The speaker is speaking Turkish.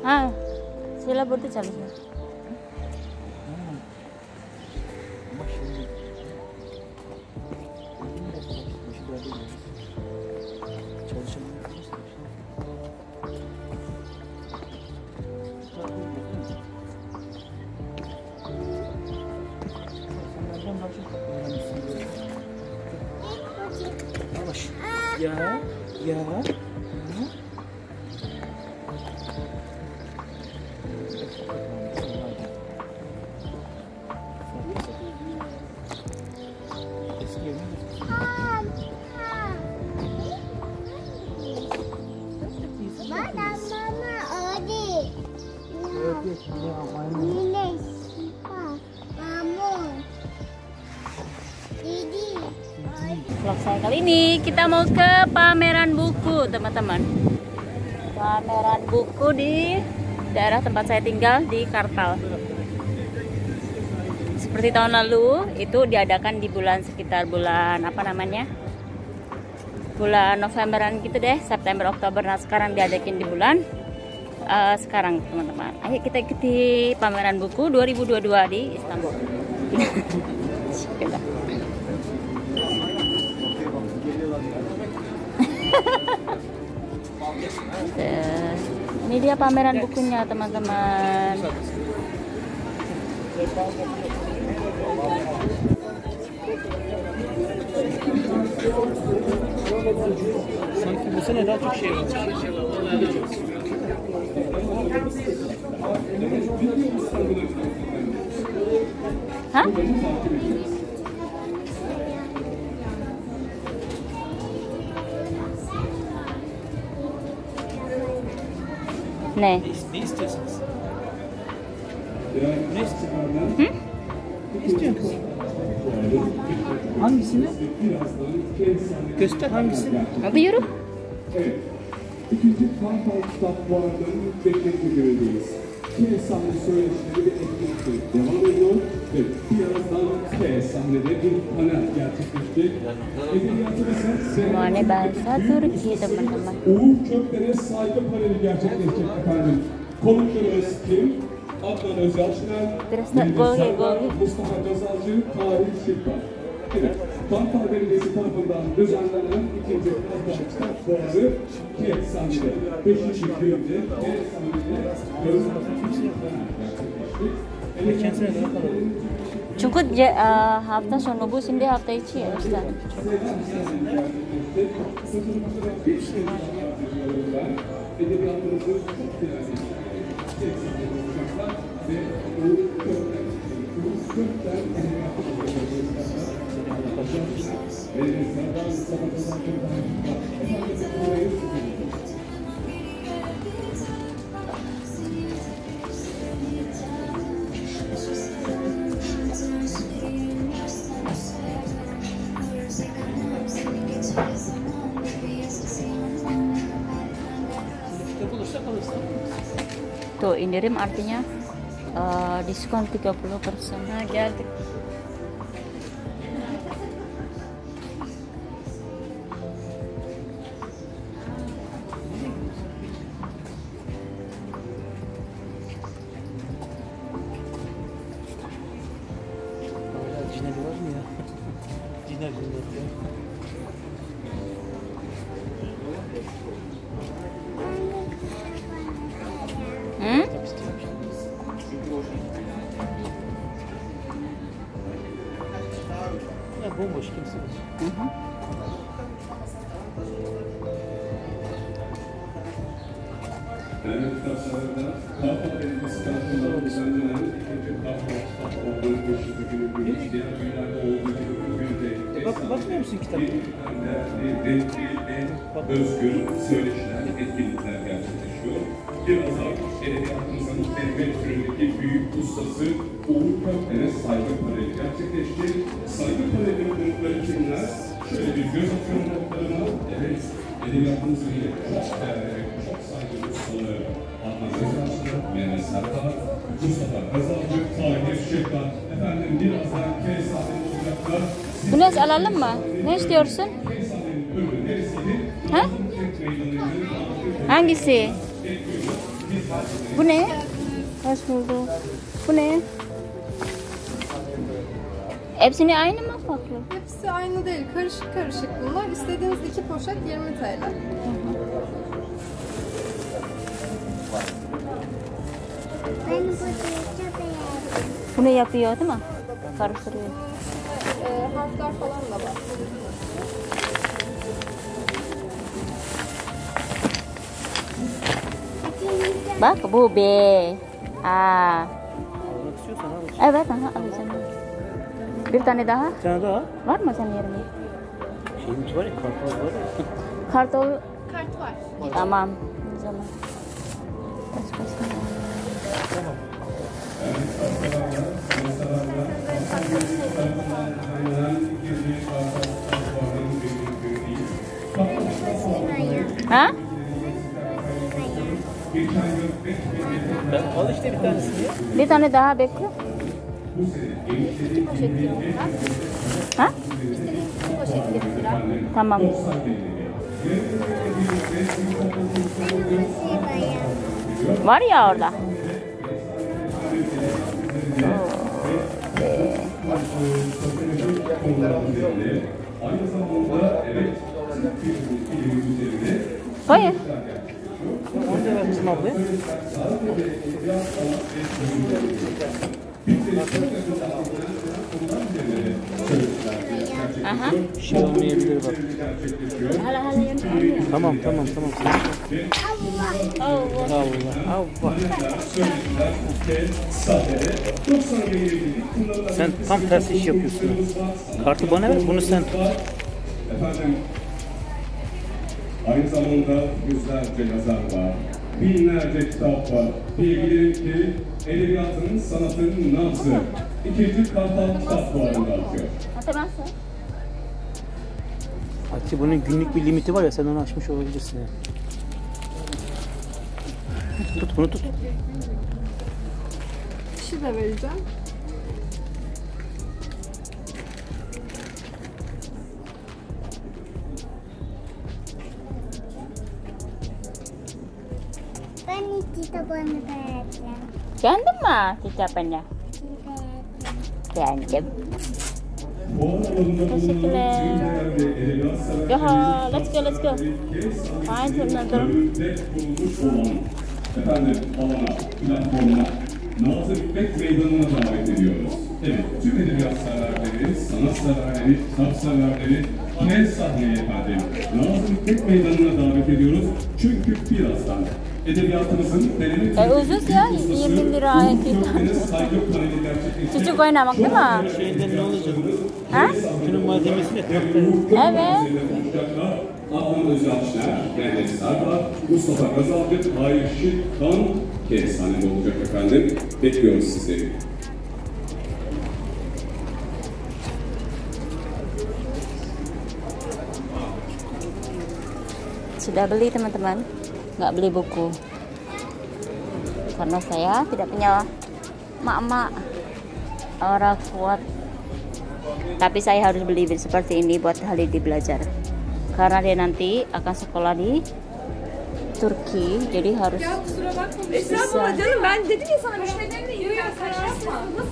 Ha, sila burada çalışıyor. Ya. Vlog saya kali ini kita mau ke pameran buku, teman-teman. Pameran buku di daerah tempat saya tinggal di Kartal. Seperti tahun lalu itu diadakan di bulan sekitar bulan apa namanya? Bulan Novemberan gitu deh, September Oktober. Nah, sekarang diadakin di bulan sekarang, teman-teman. Ayo kita ikuti pameran buku 2022 di Istanbul. Ini dia pameran bukunya, teman-teman. Sanki bu sene daha çok şey var. Ha? Ne? Ne istiyorsunuz? Hı? Ne istiyorsun? Ne istiyorsun? Hangisini? Göster hangisini? Hadi yürü. Evet. İkinci Kartal Kitap Fuarı'nın beklenti görevindeyiz. K sahne söyleşileri ve etkinlikleri devam ediyor ve birazdan K sahnede bir panel gerçekleşecek. Edebiyatı ve sanat Semuanya bahasa Turki, teman-teman. Uğur Kökler'e saygı paneli gerçekleşecek efendim. Konuklarımız kim? Adnan Özyalçıner, Mustafa Gazalcı, Tarih Şirkan. Evet, Kartal Belediyesi tarafından düzenlenen ikinci Kartal Kitap Fuarı K sahnede 5. günde K sahnede Geçen sene daha kaldı. Çünkü hafta sonu bu, şimdi hafta içi ya Ustaz. Tuh, indirim artinya diskon 30%. Nah, geldik. Cinali var mı ya? Cinali var ya. Hı? Ya bomboş kimse yok. Hı hı. Dernek kitapçılarında Kartal Belediyesi tarafından düzenlenen ikinci Kartal Kitap Fuarı'nın 5. günü diğer günlerde olduğu gibi bugün de Bakmıyor musun kitap? renkli ve özgür söyleşiler, etkinlikler gerçekleşiyor. Birazdan edebiyatımızın edebiyat türündeki büyük ustası Uğur Kökler'e saygı paneli gerçekleşti. Saygı panelinin konukları kimler? Şöyle bir göz atıyorum notlarına. Evet, edebiyatımızın yine çok değerli ve çok saygılı ustaları Adnan Özyalçıner, Mehmet Serkan, Mustafa Gazalcı, Tahir Şirkan. Efendim birazdan K sahnede olacaklar. Güneş alalım mı? Ne istiyorsun? Ha? Hangisi? Bu ne? Hoş bulduk. Bu ne? Hepsini aynı mı farklı? Hepsi aynı değil. Karışık karışık bunlar. İstediğiniz 2 poşet 20 TL. Ben bu çok beğendim. Bunu yapıyor değil mi? Karıştırıyor. Harfler falan da var. Bak bu B. A. Almak istiyorsan al. Evet, aha, alacağım. Bir tane daha. Bir tane daha. Var mı senin yerinde? Şeyimiz var ya, karpuz var ya. Kartol. Kart var. Tamam. O zaman. Başkası. Ha? Al işte bir tanesini. Bir tane daha bekle. 2 poşet 20 lira. Ha? İstediğiniz 2 poşet 20 lira. Tamam. Ben bu beğendim. Var ya orada. Aynı zamanda evet Koy. Onu da ver bizim ablaya. Aha. Bir şey olmayabilir bak. Hala hala yanıyor. Tamam. Allah. Allah. Sen tam tersi iş yapıyorsun. Kartı bana ver, bunu sen tut. Efendim, aynı zamanda yüzlerce yazar var, binlerce kitap var. Bilgilerim ki edebiyatın, sanatın nabzı. 2. Kartal kitap fuarında atıyor. Hatırlarsın. Hatice bunun günlük bir limiti var ya, sen onu aşmış olabilirsin ya. Tut bunu tut. Kişi de vereceğim. Ben hiç kitabını beğendim. Beğendin mi kitabını? Beğendim. Teşekkürler. Yaha, let's go. Find another. Efendim, alana, platformuna, Nazım Hikmet Meydanı'na davet ediyoruz. Evet, tüm edebiyat severleri, sanat severleri, kitap severleri kes sahneye efendim. Nazım Hikmet Meydanı'na davet ediyoruz. Çünkü birazdan edebiyatımızın deneme Ucuz ya, 20 lira saygı paneli gerçekleştirecek. Çocuk oynamak değil mi? Şeyinden ne olacak? Ha? Şunun malzemesi ne? Evet. Adnan Özalçlar, Mehmet Sarbar, Mustafa Gazalcı, Tahir Şıkkan sahnede olacak efendim. Bekliyoruz sizi. Sudah beli teman-teman, nggak beli buku karena saya tidak punya emak-emak orang kuat, tapi saya harus beli seperti ini buat Halidi belajar karena dia nanti akan sekolah di Turki, jadi harus Ya kusura bakma. Estağfurullah canım, ben dedim ya sana müşterilerimle yürüyor, karşılaşma.